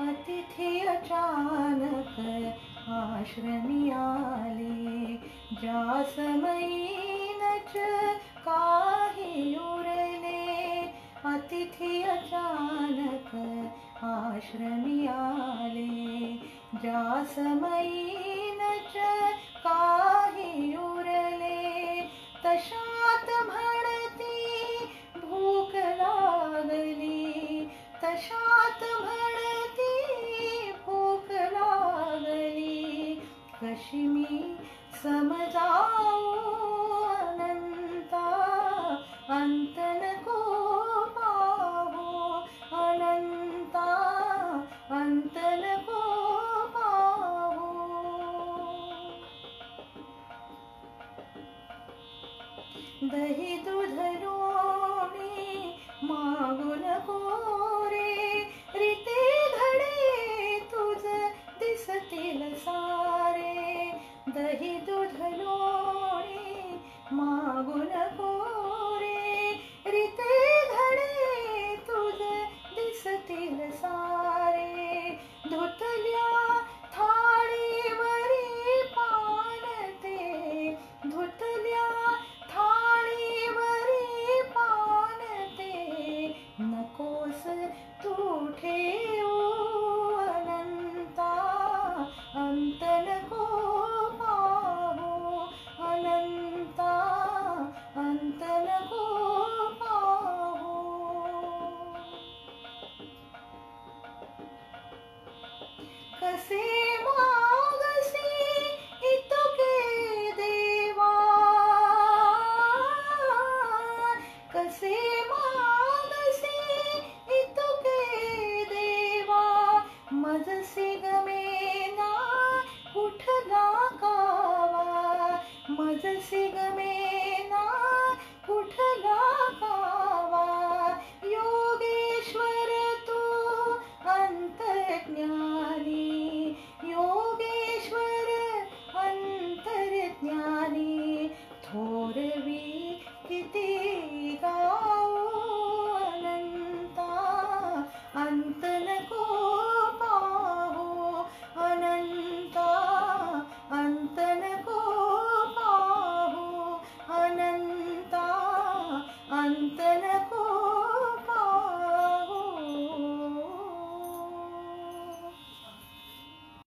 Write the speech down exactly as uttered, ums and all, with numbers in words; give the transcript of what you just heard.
अतिथी अचानक आश्रमी आले, ज्या समयीनच काही उरले. अतिथी अचानक आश्रमी आले, ज्या समयीनच काही उरले. तशात म्हणती भूक लागली, तशात म्हणती भूक लागली. कशी मी समजावू अनंता, अंत नको पाहू अनंता, अंत नको पाहू. दही दूध लोणी मागू नको रे, रीते धडे तुझ दिसतील सारे. दही दूध लोणी मागू नको रे, रीते धडे तुझ दिसतील सारे. धुतल्या थाळीवरी पान ते, धुतल्या थाळीवरी पान ते. नकोस तू ठेवू अनंता, अंत नको पाहू अनंता, अंत नको पाहू. कसे